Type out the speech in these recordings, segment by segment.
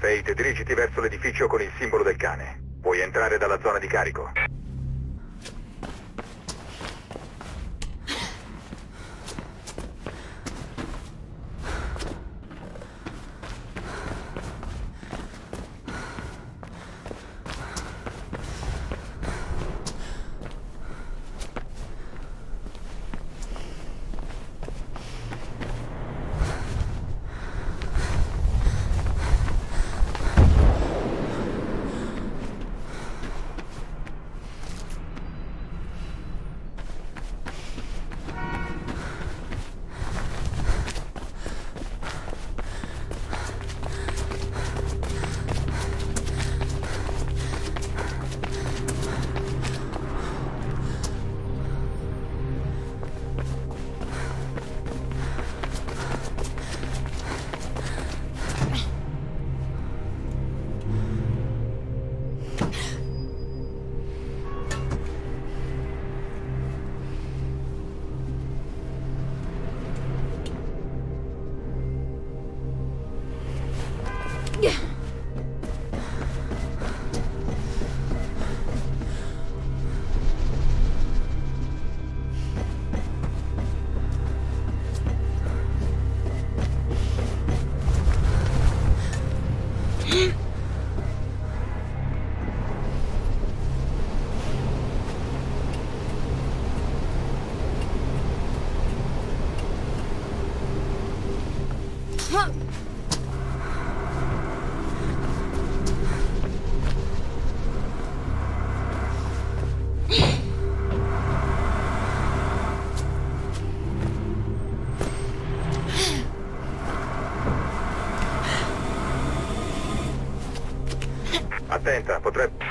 Fate, dirigiti verso l'edificio con il simbolo del cane. Puoi entrare dalla zona di carico. Attenta, potrebbe...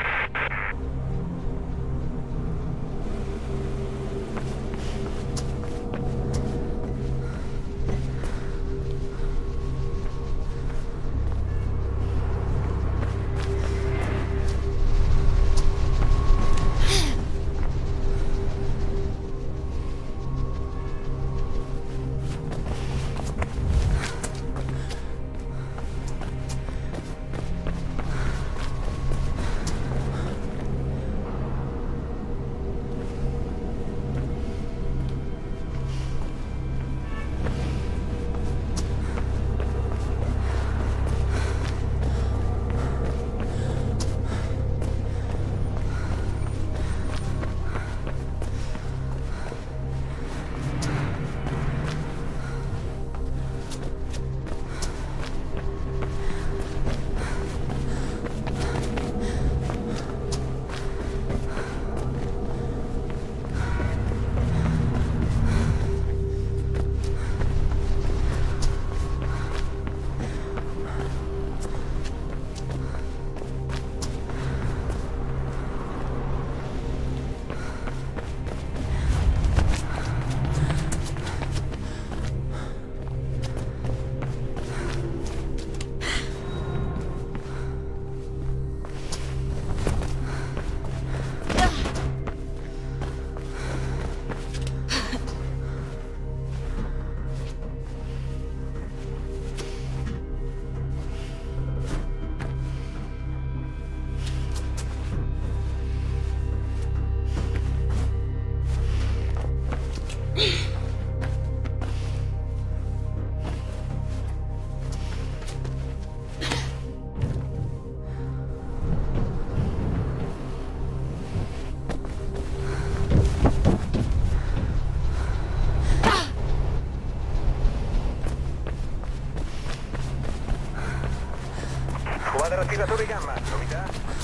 Squadra tiratori gamma, novità?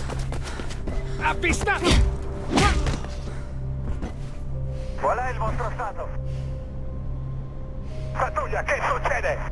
Avvistato! Qual è il vostro stato? Pattuglia, che succede?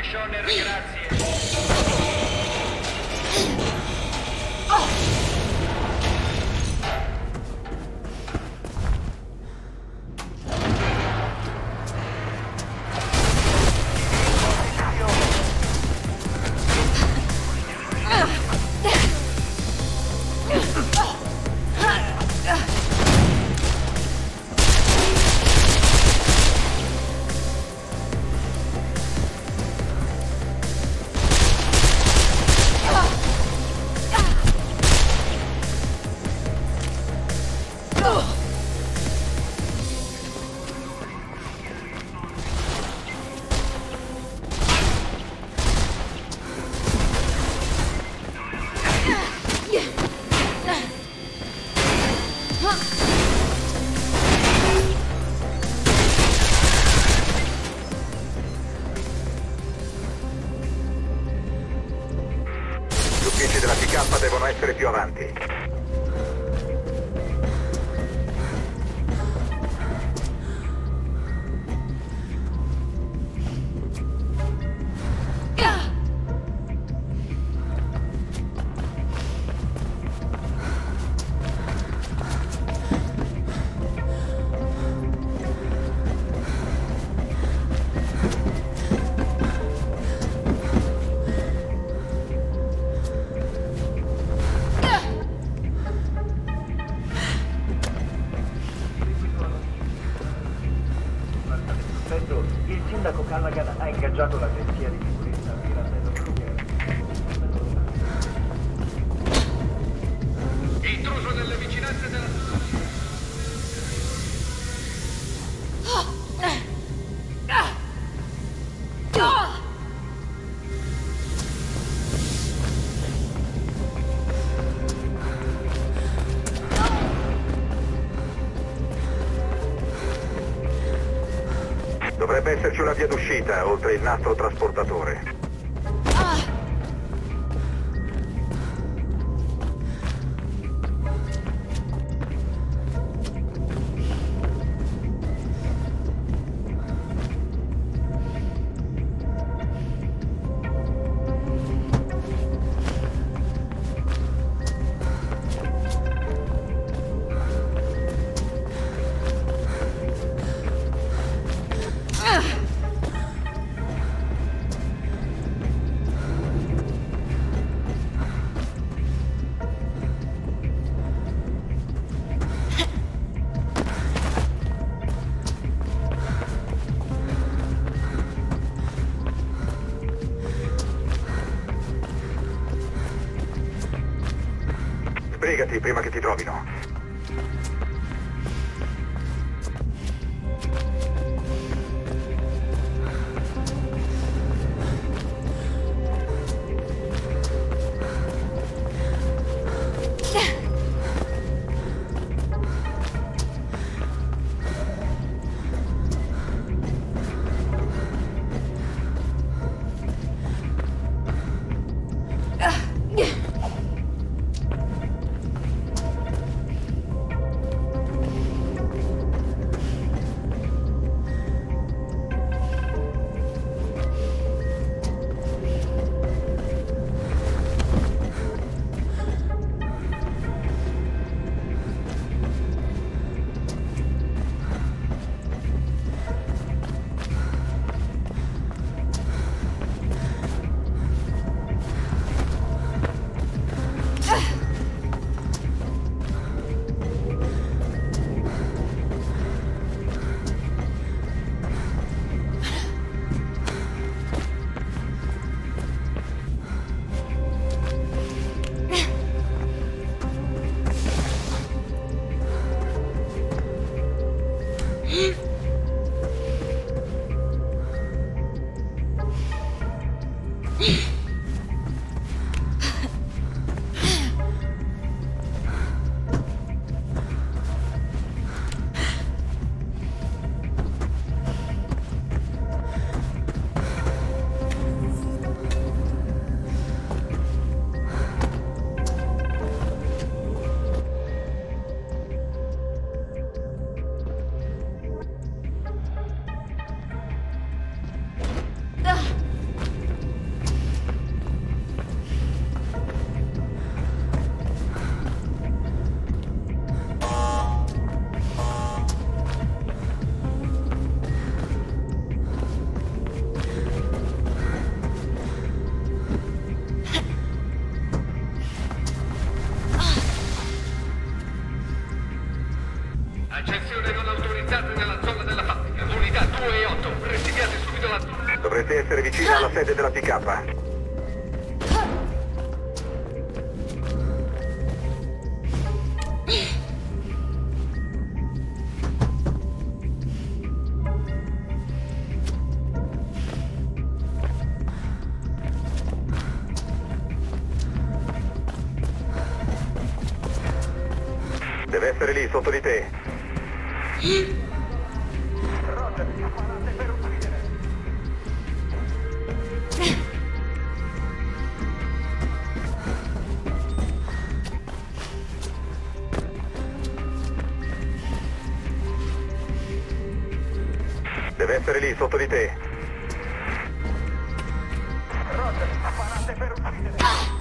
Shoner, grazie. Gli uffici della PK devono essere più avanti. Il sindaco Callaghan ha ingaggiato l'agenzia di sicurezza Mirabello Kruger. Intruso nelle vicinanze della... Dovrebbe esserci una via d'uscita, oltre il nastro trasportatore. Sbrigati prima che ti trovino. Dovresti essere vicino alla sede della PK. Deve essere lì, sotto di te. Roger, sparate per uccidere. Deve essere lì, sotto di te. Roger, sparate per uccidere.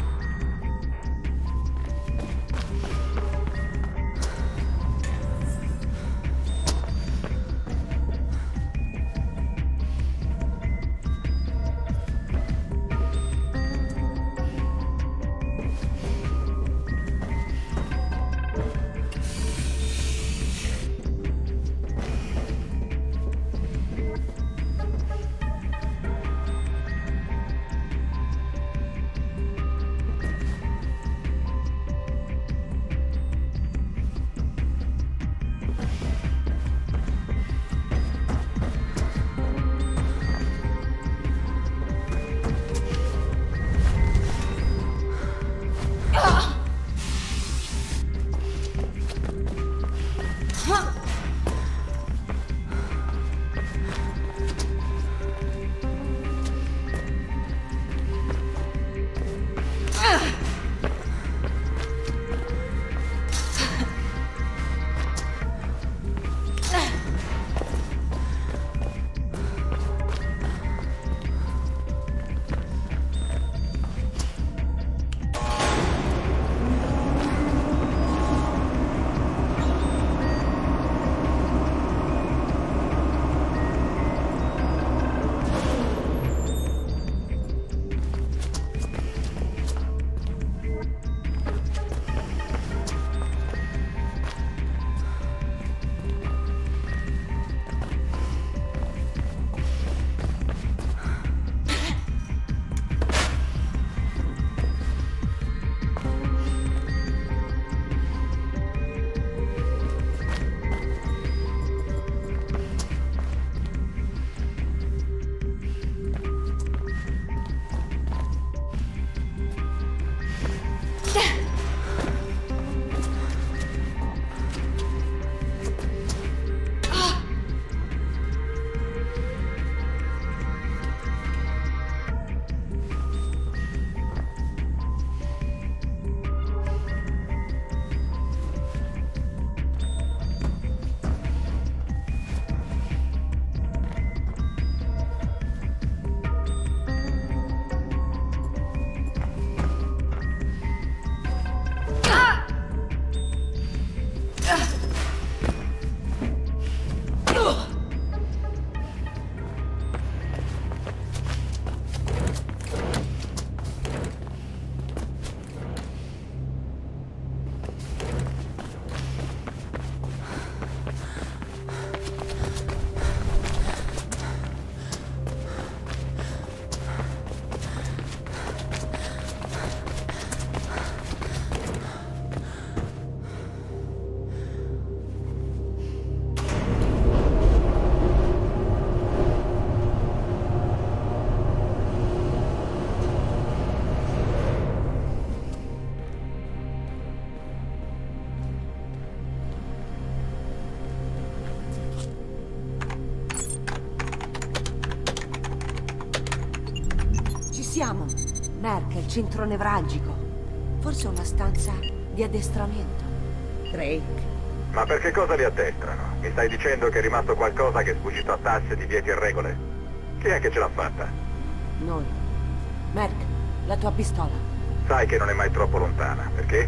Siamo. Merck, il centro nevralgico. Forse una stanza di addestramento. Drake. Ma per che cosa li addestrano? Mi stai dicendo che è rimasto qualcosa che è sfuggito a tasse, divieti e regole? Chi è che ce l'ha fatta? Noi. Merck, la tua pistola. Sai che non è mai troppo lontana, perché?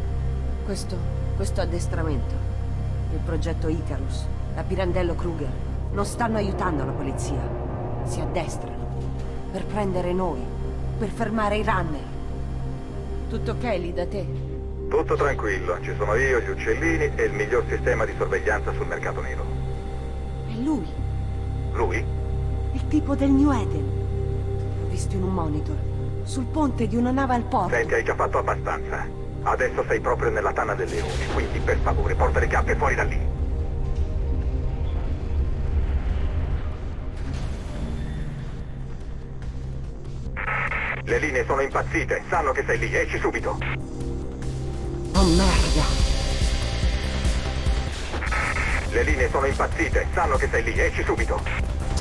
Questo addestramento. Il progetto Icarus. La Pirandello Kruger. Non stanno aiutando la polizia. Si addestrano. Per prendere noi. Per fermare i runner. Tutto ok lì da te? Tutto tranquillo, ci sono io, gli uccellini e il miglior sistema di sorveglianza sul mercato nero. È lui. Lui? Il tipo del New Eden. visto in un monitor. Sul ponte di una nave al porto. Senti, hai già fatto abbastanza. Adesso sei proprio nella tana del leone, quindi per favore porta le cappe fuori da lì. Le linee sono impazzite, sanno che sei lì, esci subito. Oh merda! Le linee sono impazzite, sanno che sei lì, esci subito.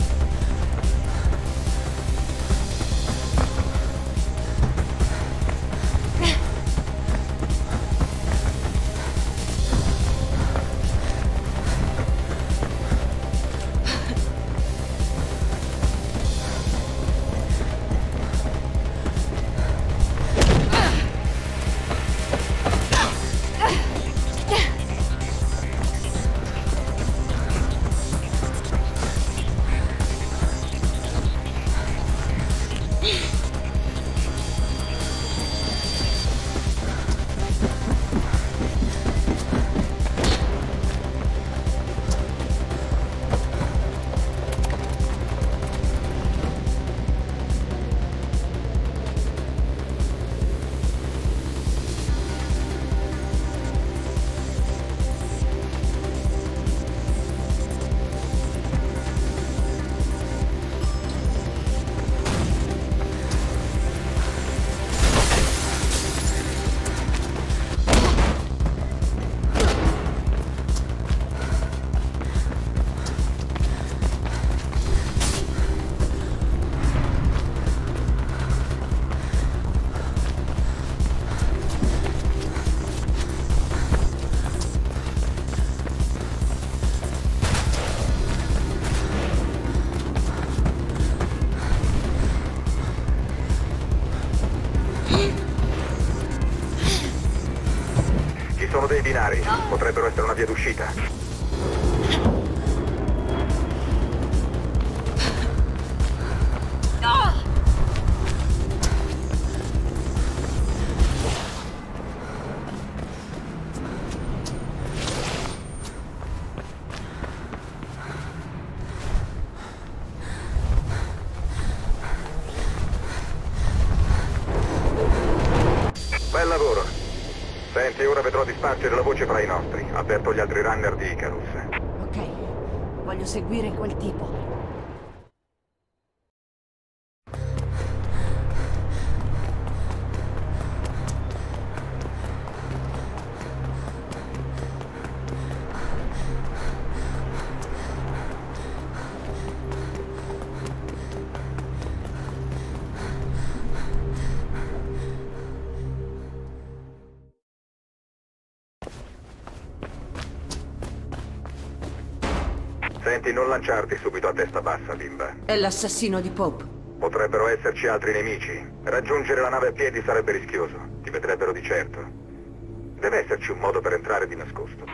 Sono dei binari, potrebbero essere una via d'uscita. Bel lavoro. Senti, ora vedrò di spargere la voce fra i nostri. Avverto gli altri runner di Icarus. Ok, voglio seguire quel tipo. Senti, non lanciarti subito a testa bassa, bimba. È l'assassino di Pope. Potrebbero esserci altri nemici. Raggiungere la nave a piedi sarebbe rischioso. Ti vedrebbero di certo. Deve esserci un modo per entrare di nascosto.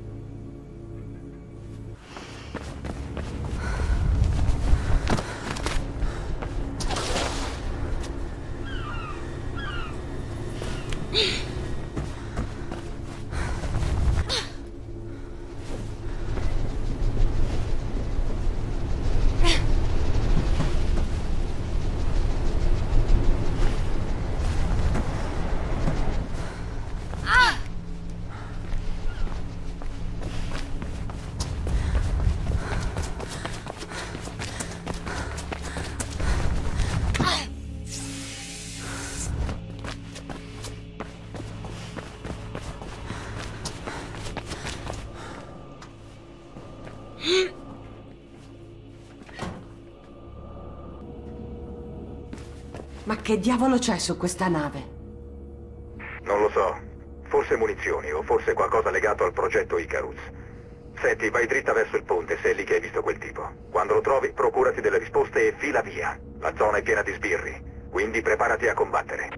Ma che diavolo c'è su questa nave? Non lo so. Forse munizioni o forse qualcosa legato al progetto Icarus. Senti, vai dritta verso il ponte se è lì che hai visto quel tipo. Quando lo trovi, procurati delle risposte e fila via. La zona è piena di sbirri, quindi preparati a combattere.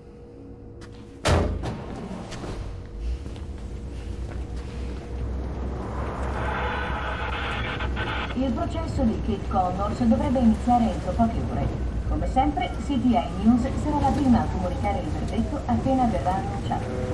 Il processo di Kate Connors dovrebbe iniziare entro poche ore. Come sempre, CTI News sarà la prima a comunicare il verdetto appena verrà annunciato.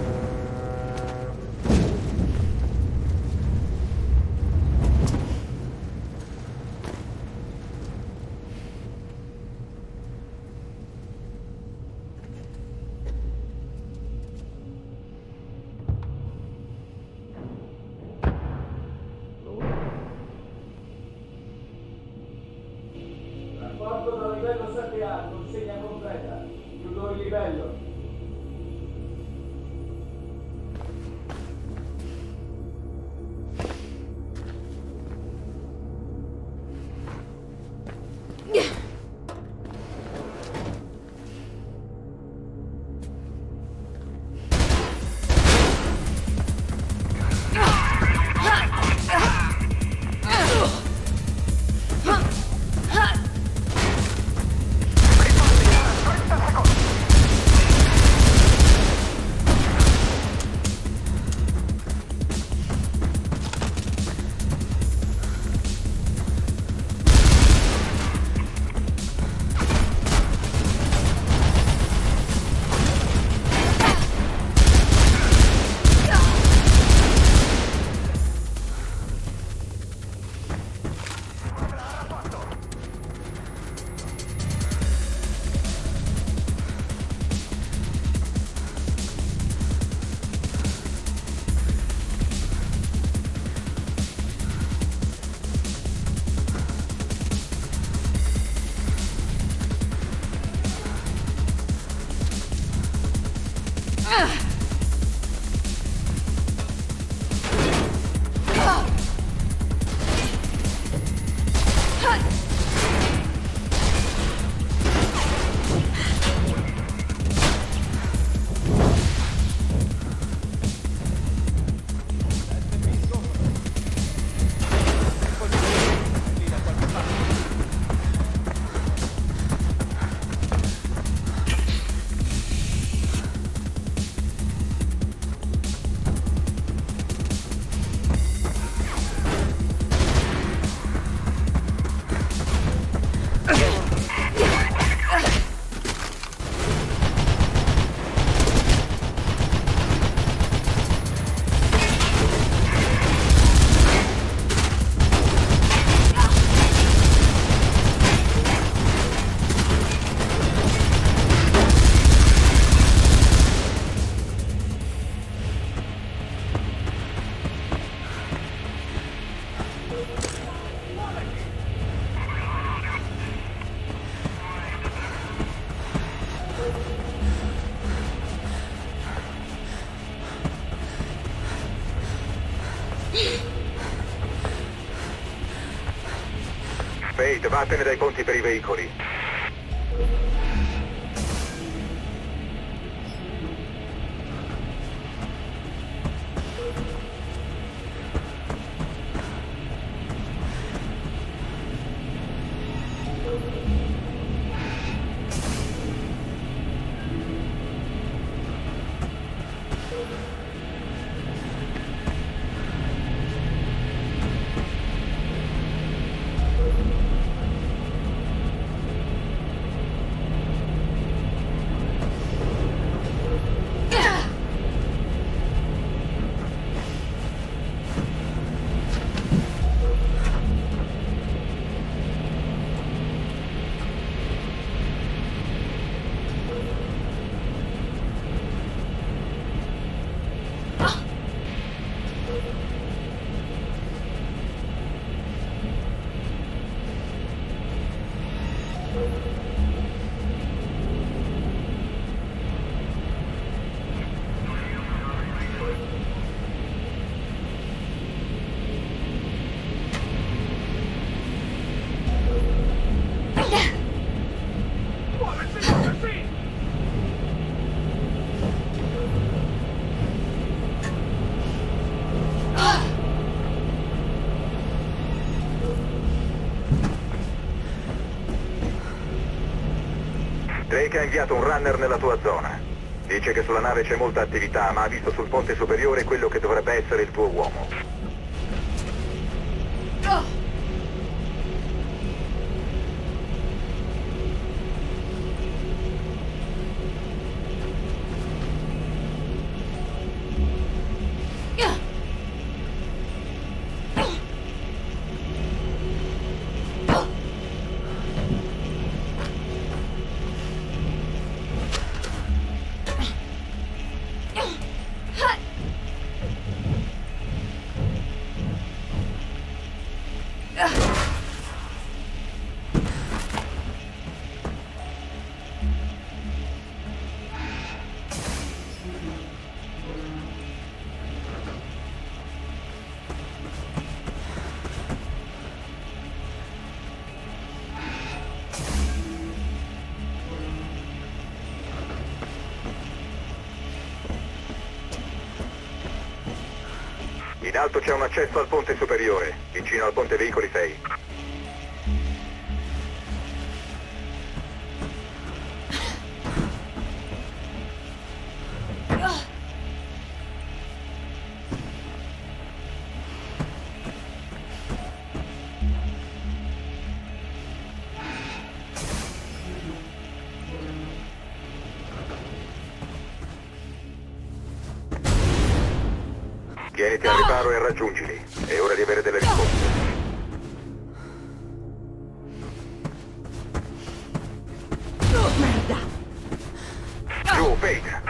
Trasporto da livello 7A, consegna completa. Chiudo il livello. Spade, vattene dai ponti per i veicoli. Drake ha inviato un runner nella tua zona. Dice che sulla nave c'è molta attività, ma ha visto sul ponte superiore quello che dovrebbe essere il tuo uomo. In alto c'è un accesso al ponte superiore. Vicino al ponte veicoli 6. Tieniti al riparo e raggiungili. È ora di avere delle risposte. Oh, merda! Giù, Pete!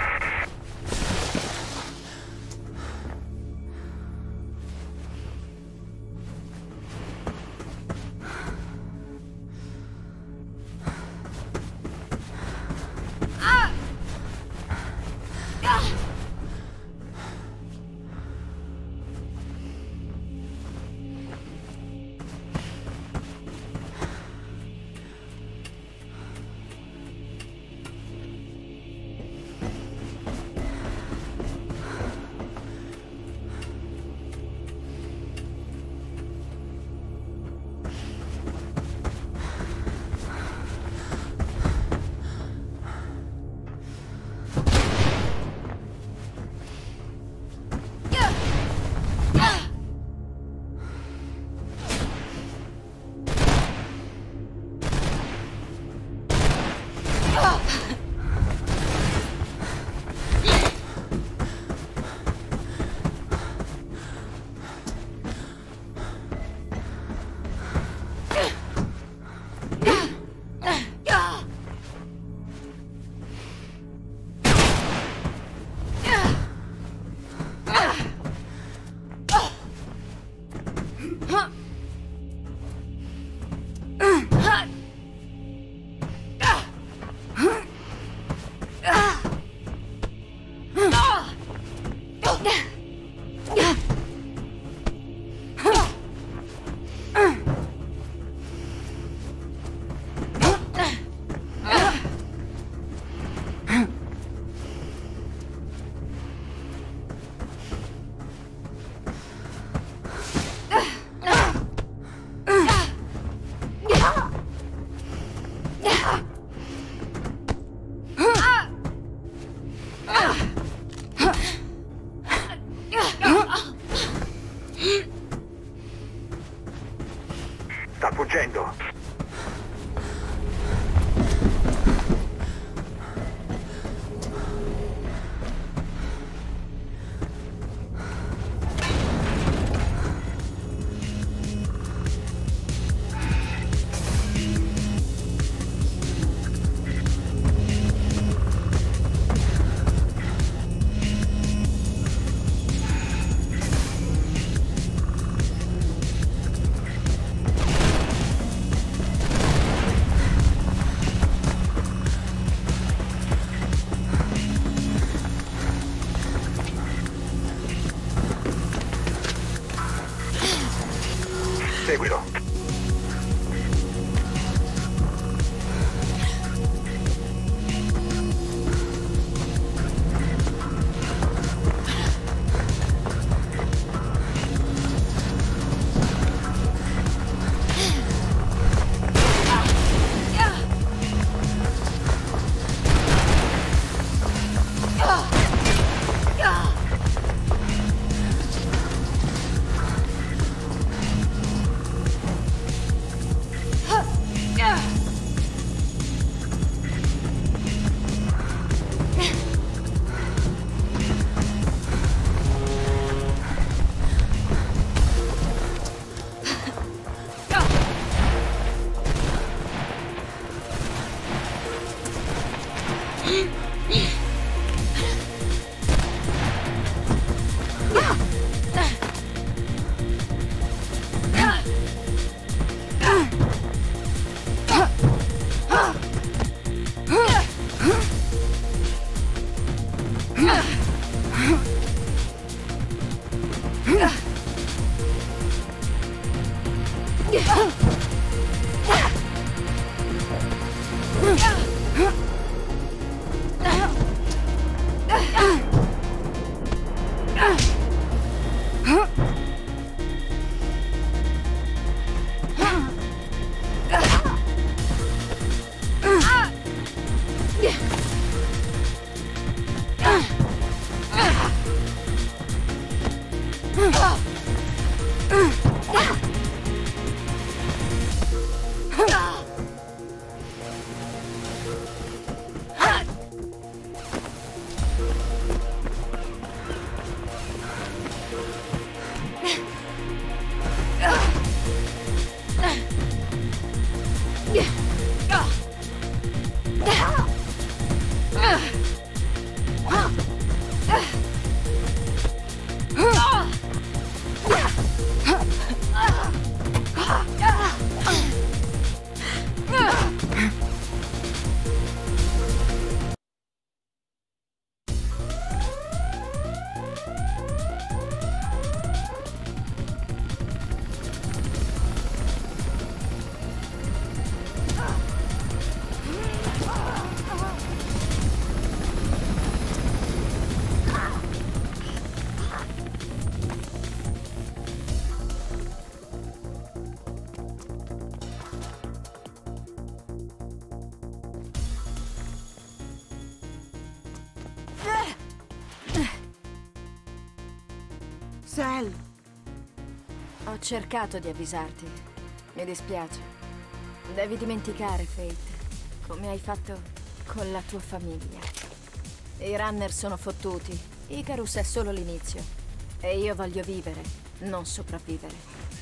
Sal! Ho cercato di avvisarti. Mi dispiace. Devi dimenticare, Fate, come hai fatto con la tua famiglia. I runner sono fottuti. Icarus è solo l'inizio. E io voglio vivere, non sopravvivere.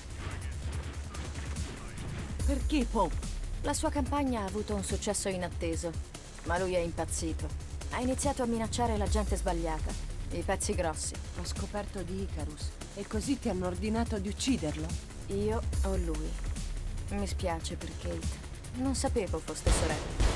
Perché Pope? La sua campagna ha avuto un successo inatteso, ma lui è impazzito. Ha iniziato a minacciare la gente sbagliata. I pezzi grossi. Ho scoperto di Icarus e così ti hanno ordinato di ucciderlo? Io o lui. Mi spiace per Kate. Non sapevo foste sorelle.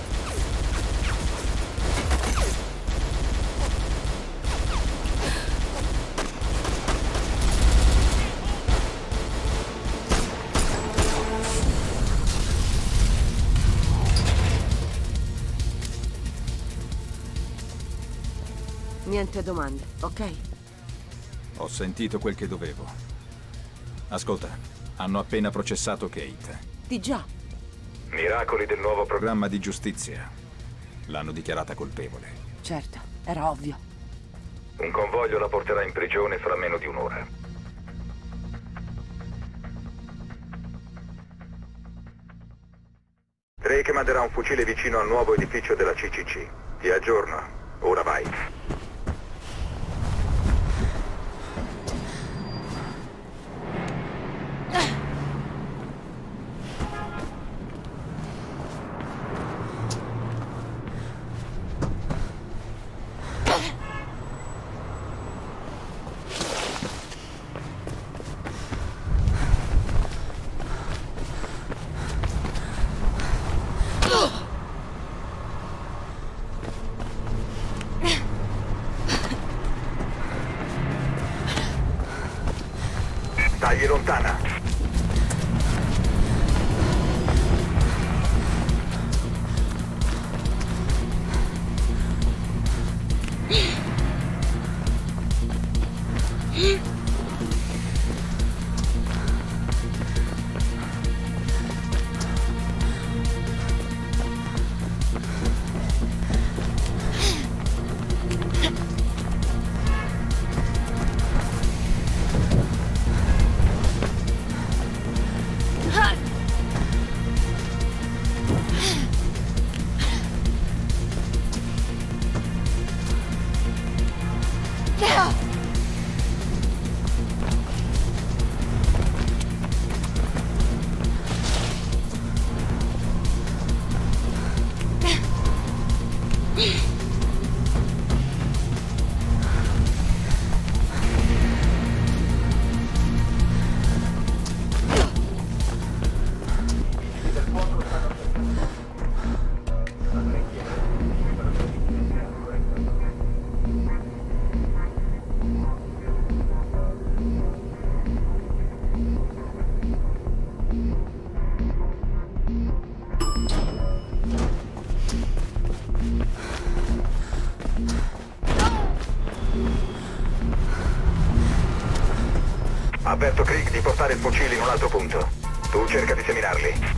Niente domande, ok? Ho sentito quel che dovevo. Ascolta, hanno appena processato Kate. Di già. Miracoli del nuovo Programma di giustizia. L'hanno dichiarata colpevole. Certo, era ovvio. Un convoglio la porterà in prigione fra meno di un'ora. Drake manderà un fucile vicino al nuovo edificio della CCC. Ti aggiorno. Ora vai. Tagli lontana. Avverto Krieg di portare il fucile in un altro punto. Tu cerca di seminarli.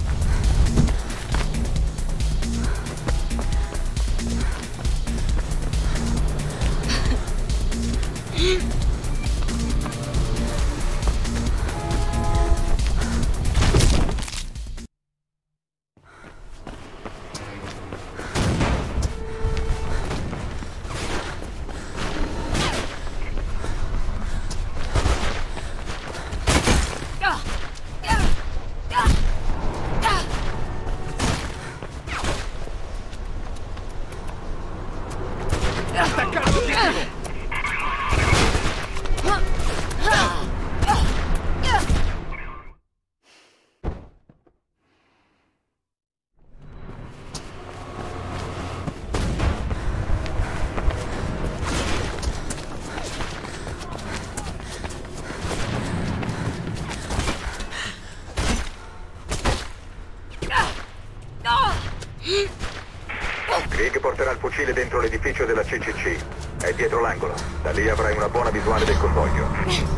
Krieg porterà il fucile dentro l'edificio della CCC. È dietro l'angolo. Da lì avrai una buona visuale del convoglio.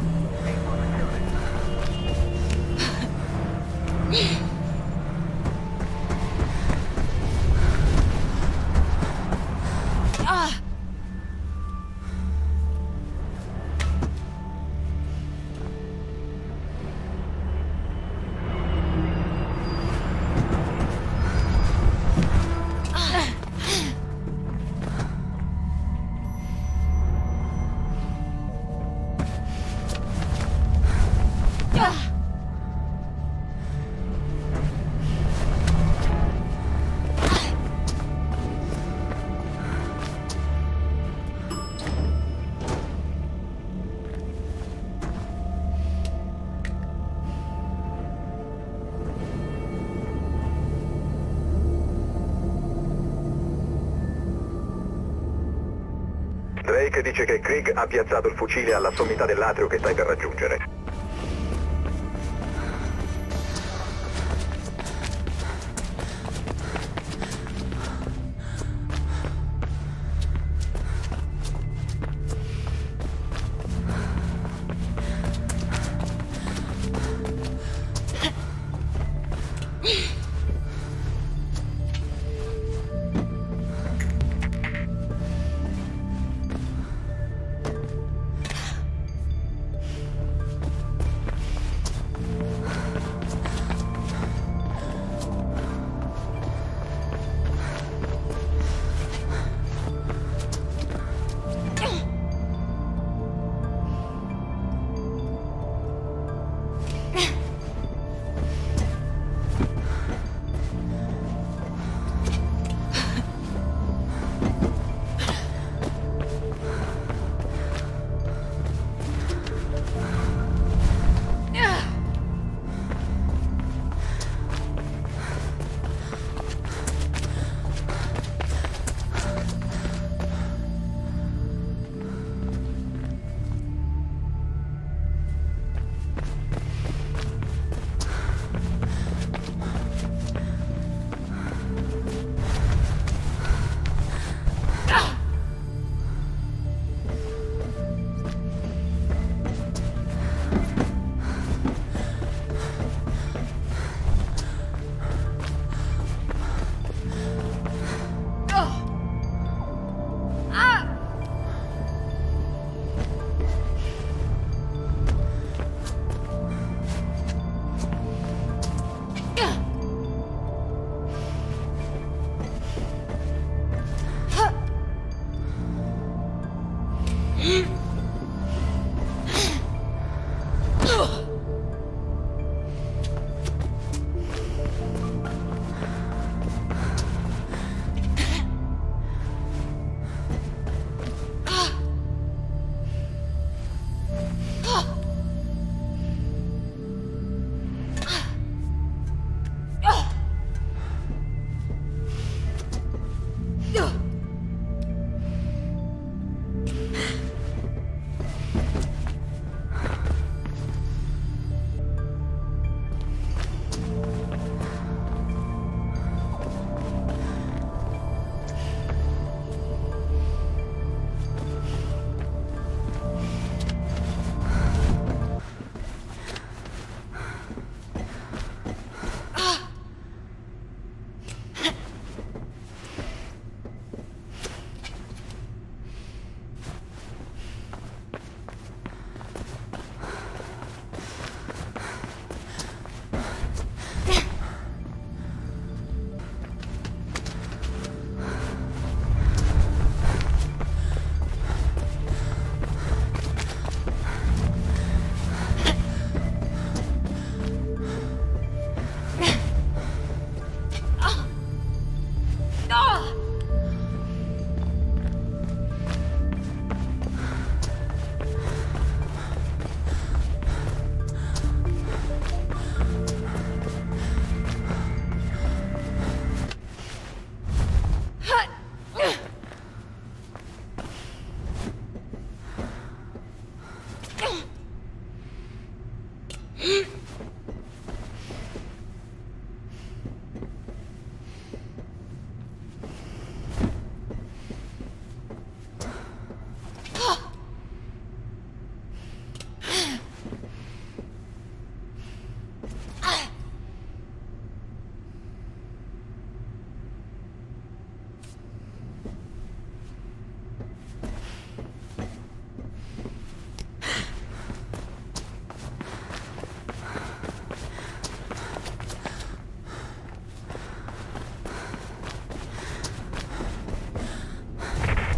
Drake dice che Krieg ha piazzato il fucile alla sommità dell'atrio che stai per raggiungere.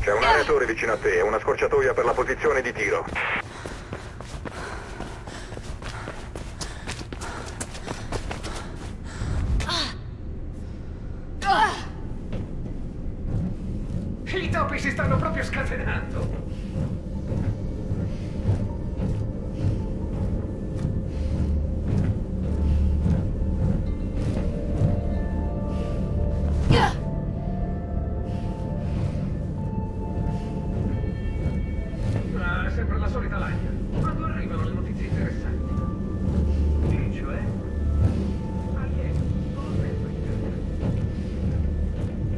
C'è un aeratore vicino a te e una scorciatoia per la posizione di tiro. I topi si stanno proprio scatenando. Sempre la solita lagna. Quando arrivano le notizie interessanti. E cioè? Alieni. Non ho tempo in casa.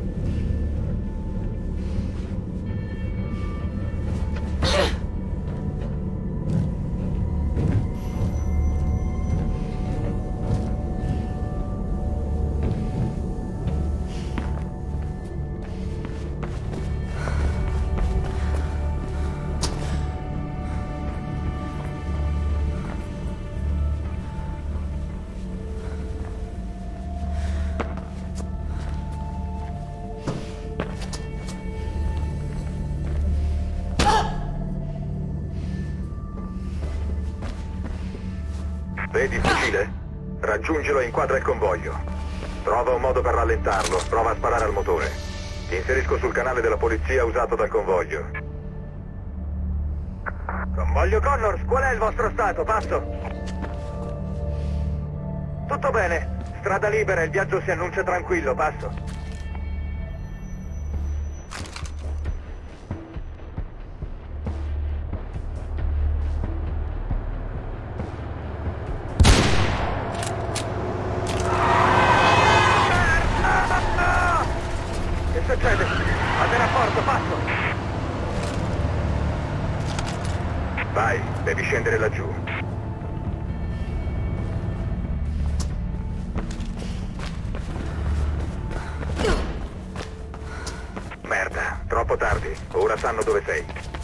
Vedi il fucile? Raggiungilo e inquadra il convoglio. Trova un modo per rallentarlo. Prova a sparare al motore. Ti inserisco sul canale della polizia usato dal convoglio. Convoglio Connors, qual è il vostro stato? Passo. Tutto bene. Strada libera, il viaggio si annuncia tranquillo. Passo. Che succede? Fate rapporto, passo! Vai, devi scendere laggiù. Merda, troppo tardi. Ora sanno dove sei.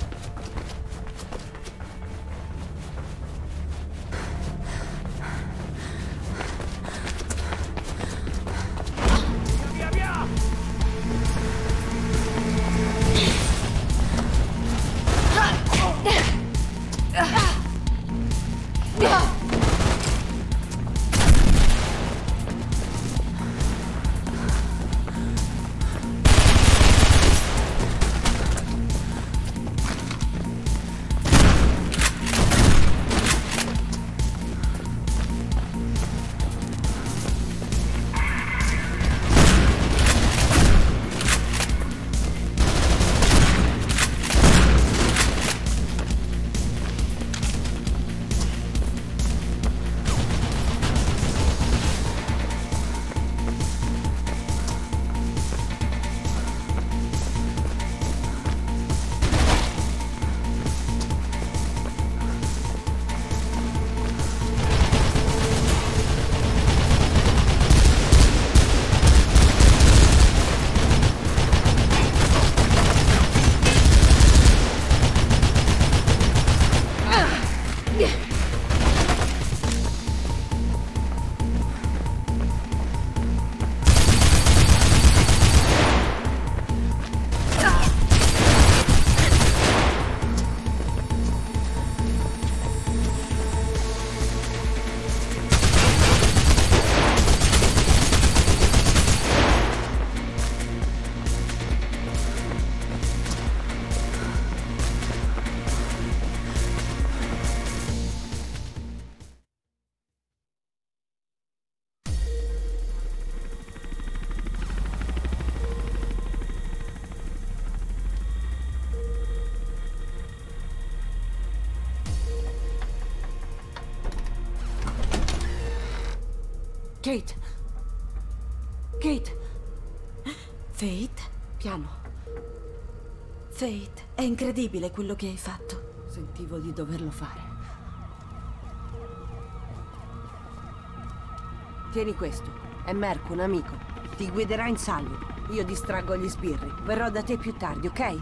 Kate! Kate! Faith? Piano. Faith, è incredibile quello che hai fatto. Sentivo di doverlo fare. Tieni questo. È Merc, un amico. Ti guiderà in salvo. Io distraggo gli sbirri. Verrò da te più tardi, ok?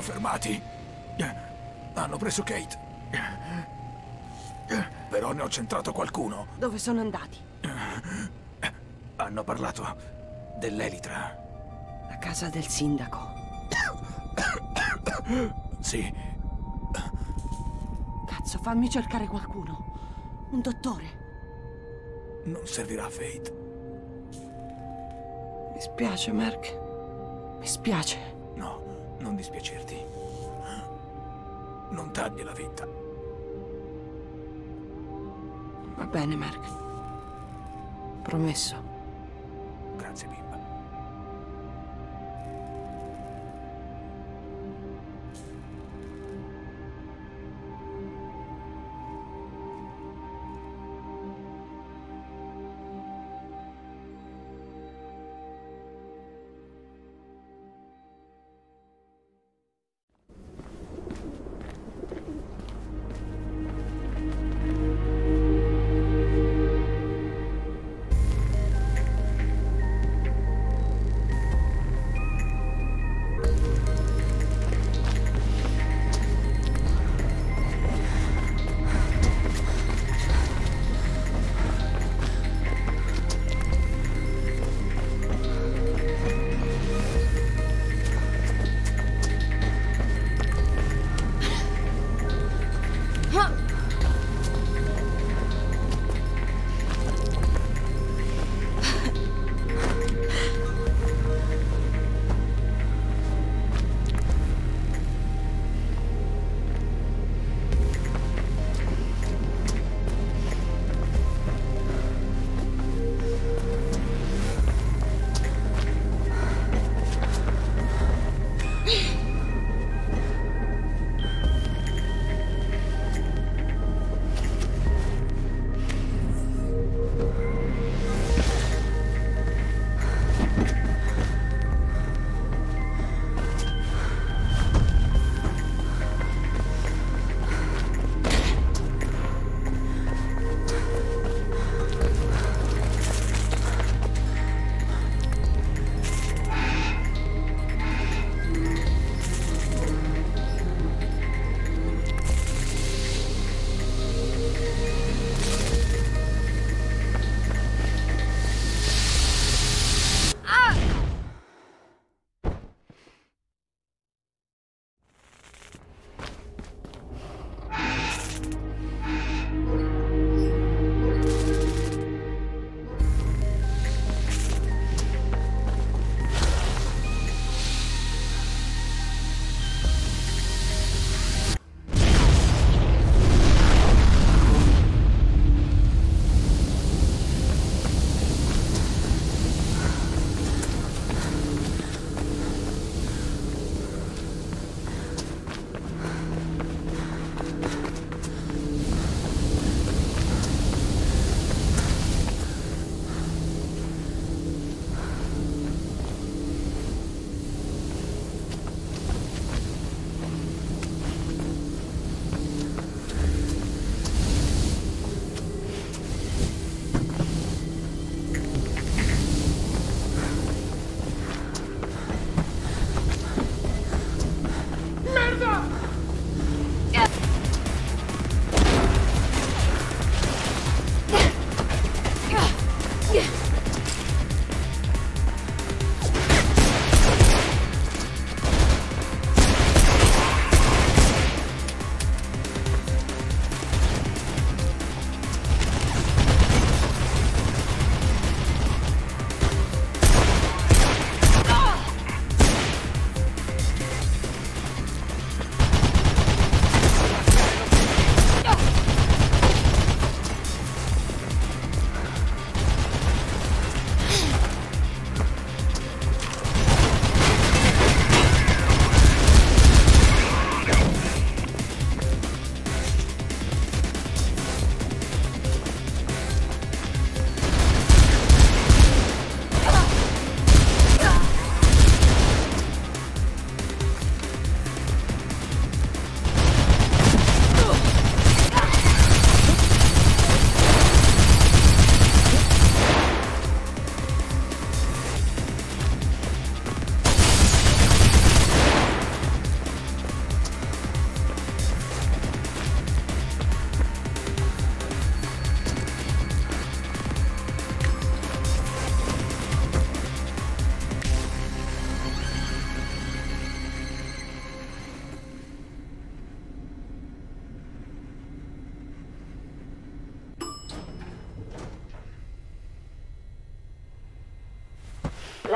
ho fermati. Hanno preso Kate. Però ne ho centrato qualcuno. Dove sono andati? Hanno parlato dell'elitra. La casa del sindaco. Sì. Cazzo, fammi cercare qualcuno. Un dottore. Non servirà, Faith. Mi spiace, Mark. Mi spiace. No, non dispiacerti. Non tagli la vita. Va bene, Mark. Promesso. Grazie, bimba.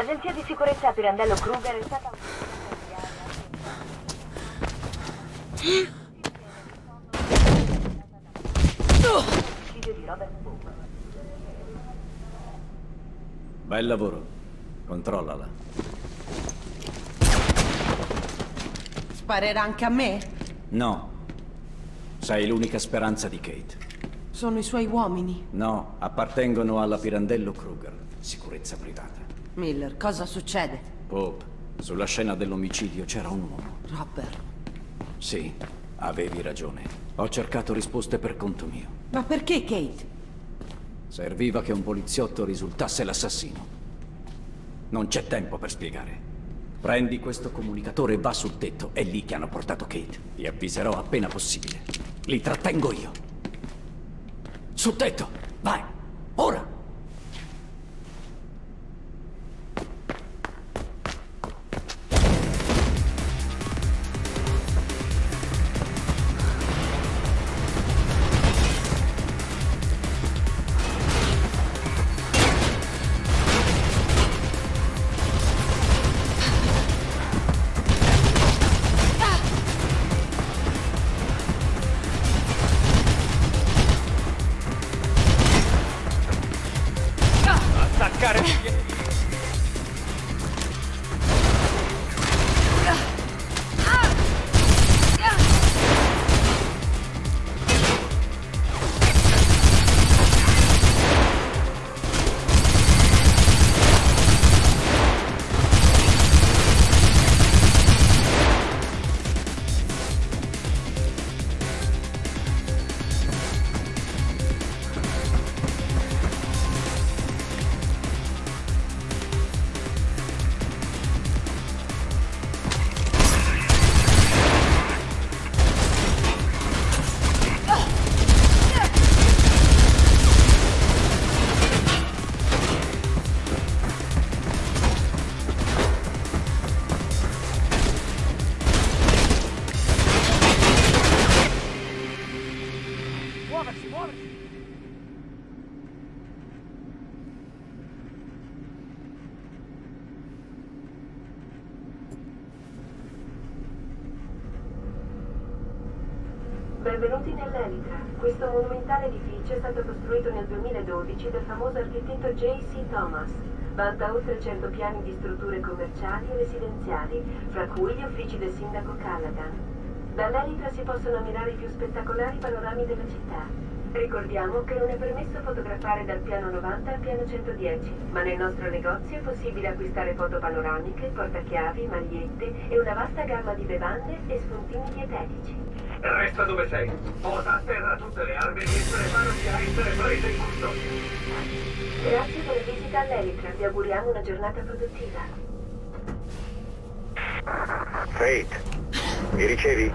L'agenzia di sicurezza Pirandello Kruger è stata l'omicidio di Robert Pope. Bel lavoro. Controllala. Sparerà anche a me? No. Sei l'unica speranza di Kate. Sono i suoi uomini. No, appartengono alla Pirandello Kruger. Sicurezza privata. Miller, cosa succede? Pope, sulla scena dell'omicidio c'era un uomo. Robert. Sì, avevi ragione. Ho cercato risposte per conto mio. Ma perché Kate? Serviva che un poliziotto risultasse l'assassino. Non c'è tempo per spiegare. Prendi questo comunicatore e va sul tetto. È lì che hanno portato Kate. Ti avviserò appena possibile. Li trattengo io. Sul tetto! Vai! Ora! Benvenuti nell'Elitra. Questo monumentale edificio è stato costruito nel 2012 dal famoso architetto J.C. Thomas. Vanta oltre 100 piani di strutture commerciali e residenziali, fra cui gli uffici del sindaco Callaghan. Dall'Elitra si possono ammirare i più spettacolari panorami della città. Ricordiamo che non è permesso fotografare dal piano 90 al piano 110, ma nel nostro negozio è possibile acquistare foto panoramiche, portachiavi, magliette e una vasta gamma di bevande e spuntini dietetici. Resta dove sei. Posa a terra tutte le armi e preparati a essere prese in custodia. Grazie per la visita all'Elitra. Vi auguriamo una giornata produttiva. Fate, mi ricevi?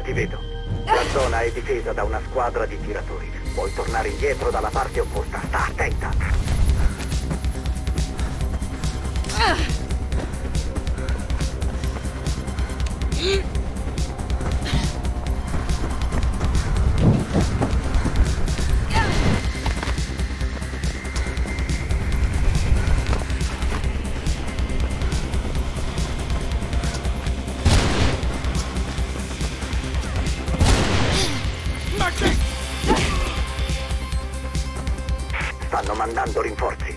ti vedo. La zona è difesa da una squadra di tiratori. Puoi tornare indietro dalla parte opposta. Sta attenta. Stanno mandando rinforzi.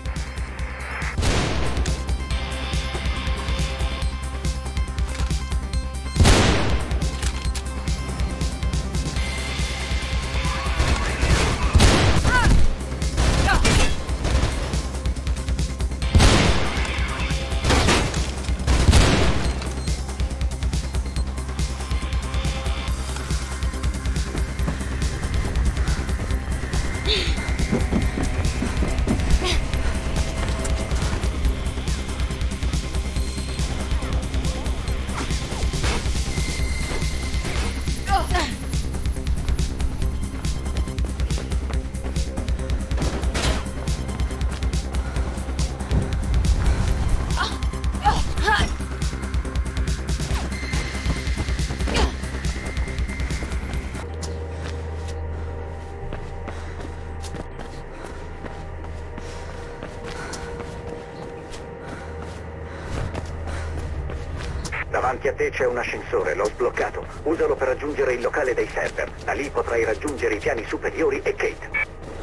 Davanti a te c'è un ascensore, l'ho sbloccato. Usalo per raggiungere il locale dei server. Da lì potrai raggiungere i piani superiori e Kate.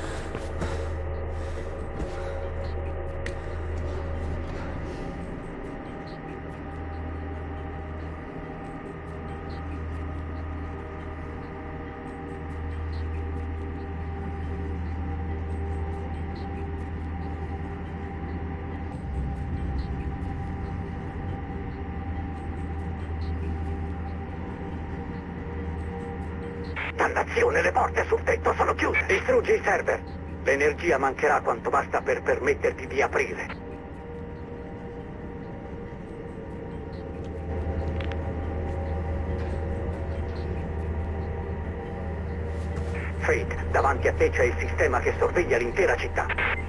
Dannazione, le porte sul tetto sono chiuse. Distruggi i server. L'energia mancherà quanto basta per permetterti di aprire. Fate, davanti a te c'è il sistema che sorveglia l'intera città.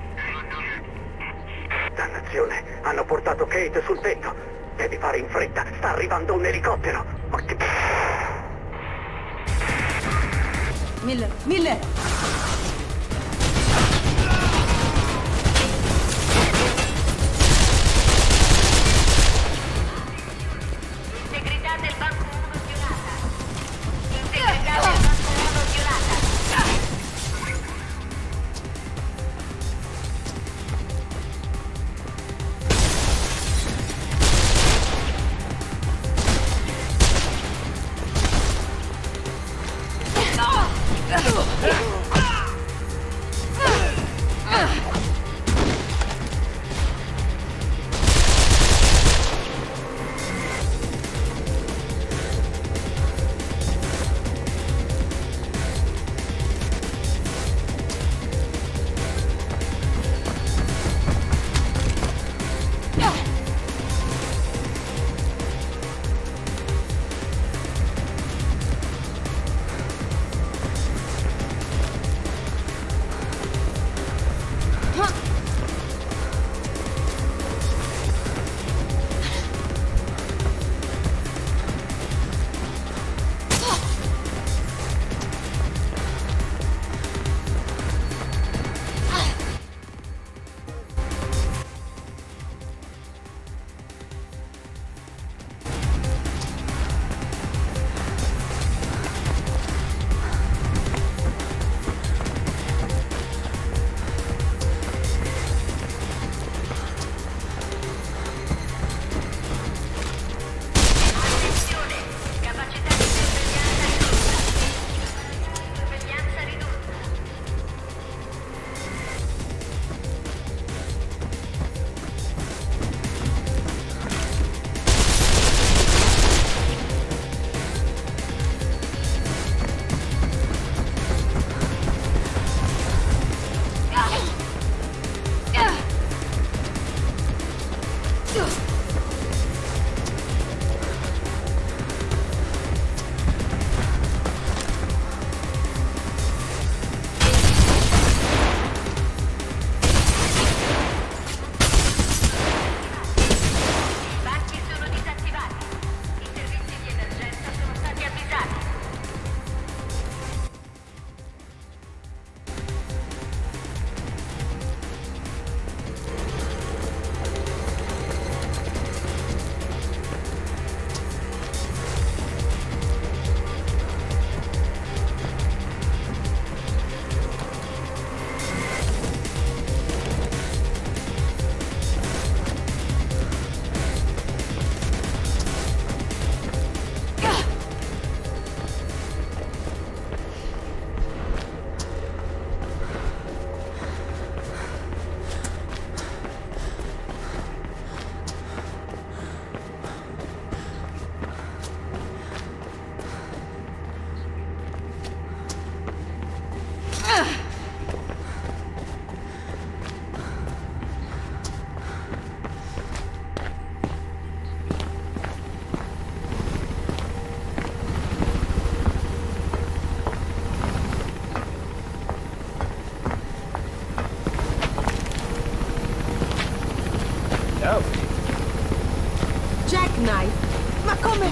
Dannazione, hanno portato Kate sul tetto. Devi fare in fretta, sta arrivando un elicottero. Ma che... Miller! Miller! Integrità del banco 1 violata. Integrità del banco 1 violata.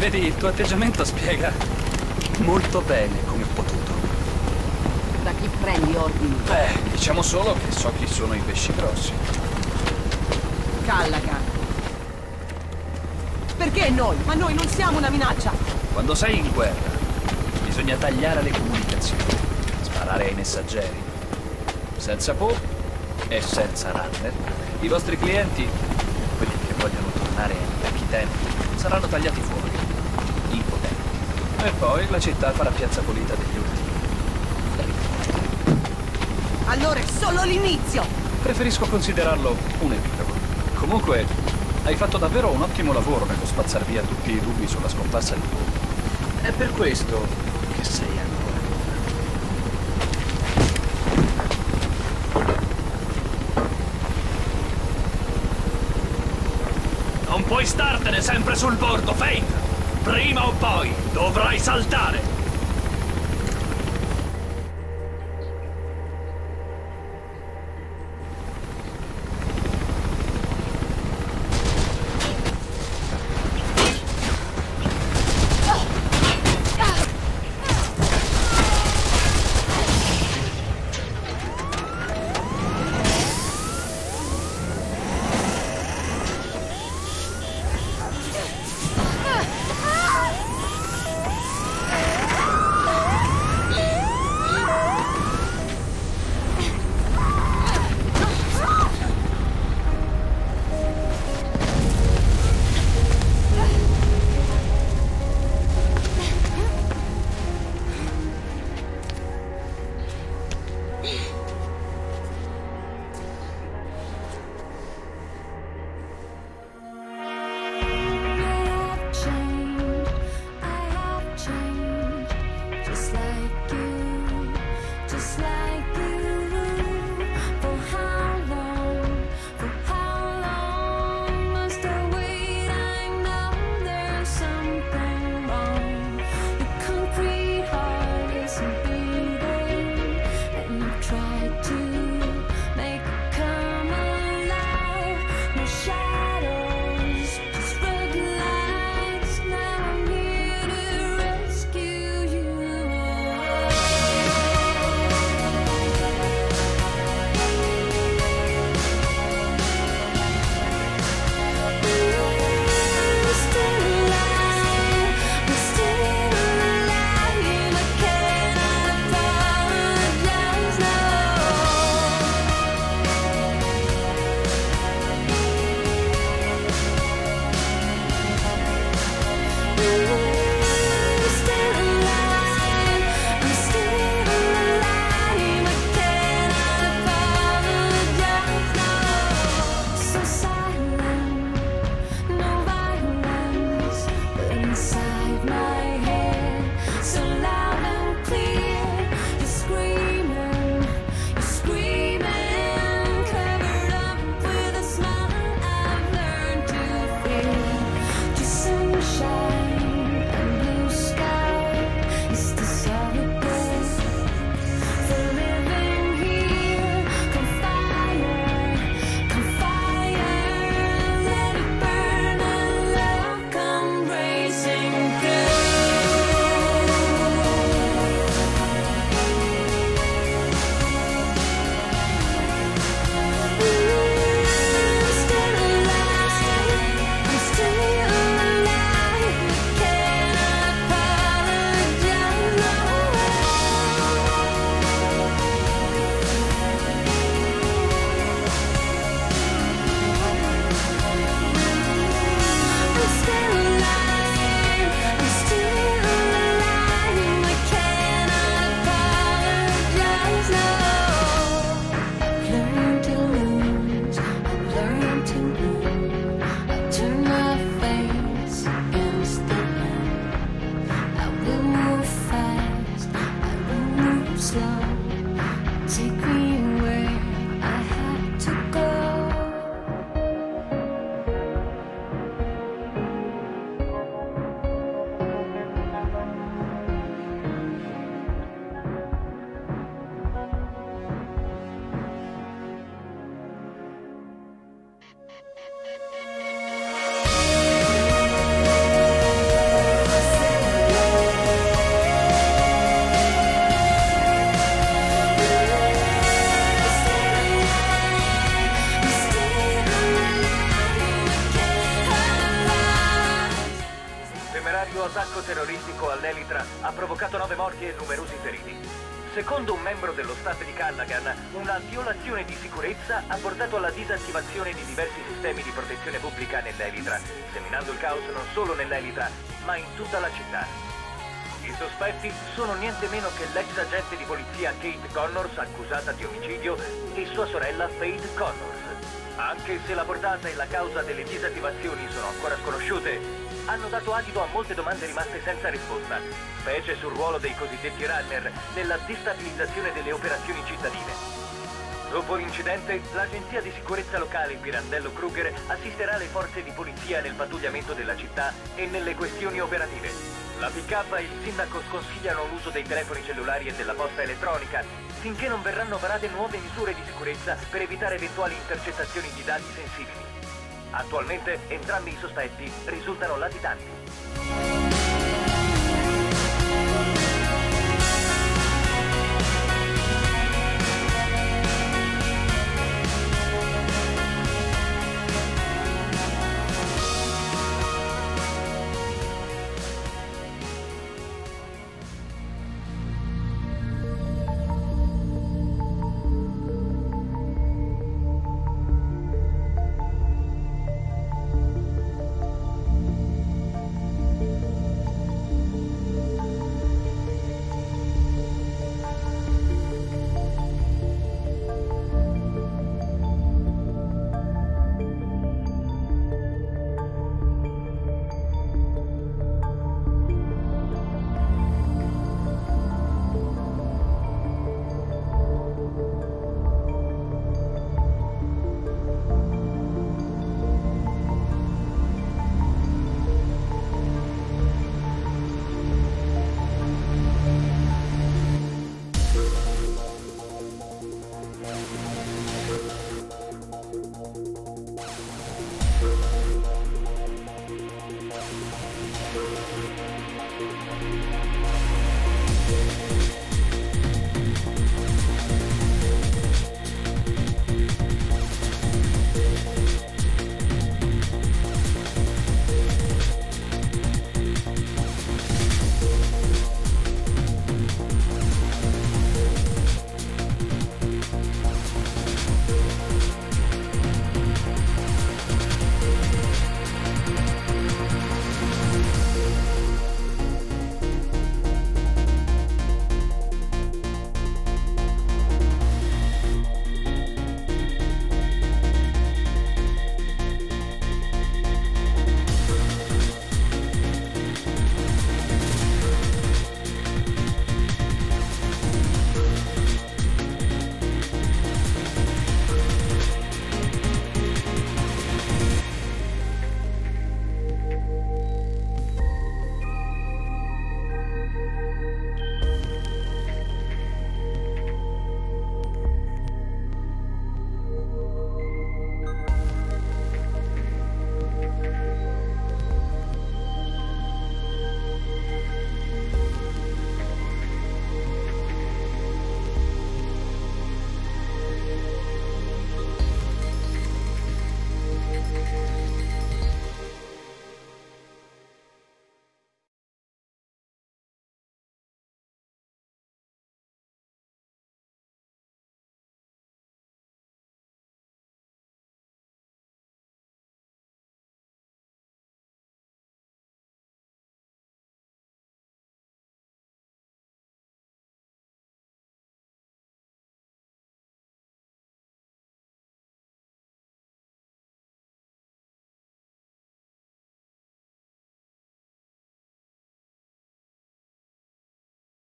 Vedi, il tuo atteggiamento spiega molto bene come ho potuto. Da chi prendi ordini? Beh, diciamo solo che so chi sono i pesci grossi. Callaghan. Perché noi? Ma noi non siamo una minaccia! Quando sei in guerra, bisogna tagliare le comunicazioni, sparare ai messaggeri. Senza Poe e senza Runner, i vostri clienti, quelli che vogliono tornare ai vecchi tempi, saranno tagliati fuori, impotenti. E poi la città farà piazza pulita degli ultimi. Allora è solo l'inizio! Preferisco considerarlo un epilogo. Comunque, hai fatto davvero un ottimo lavoro nello spazzar via tutti i dubbi sulla scomparsa di Poe. È per questo che sei ancora viva. Non puoi startene sempre sul bordo, Fate! Prima o poi dovrai saltare! attacco all'Elytra ha provocato 9 morti e numerosi feriti. Secondo un membro dello staff di Callaghan, una violazione di sicurezza ha portato alla disattivazione di diversi sistemi di protezione pubblica nell'Elytra, seminando il caos non solo nell'Elytra, ma in tutta la città. I sospetti sono niente meno che l'ex agente di polizia Kate Connors, accusata di omicidio, e sua sorella Faith Connors. Anche se la portata e la causa delle disattivazioni sono ancora sconosciute, hanno dato adito a molte domande rimaste senza risposta, specie sul ruolo dei cosiddetti runner nella destabilizzazione delle operazioni cittadine. Dopo l'incidente, l'agenzia di sicurezza locale Pirandello Kruger assisterà le forze di polizia nel pattugliamento della città e nelle questioni operative. La PK e il sindaco sconsigliano l'uso dei telefoni cellulari e della posta elettronica, finché non verranno varate nuove misure di sicurezza per evitare eventuali intercettazioni di dati sensibili. Attualmente entrambi i sospetti risultano latitanti.